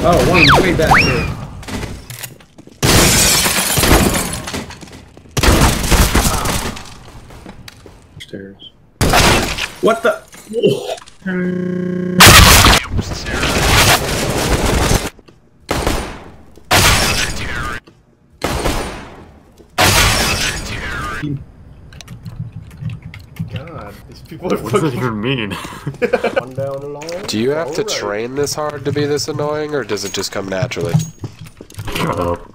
Oh, one's way back here. Stairs. What the? God, these people are What does that even mean? One down the line. Do you have to train this hard to be this annoying, or does it just come naturally? Shut up.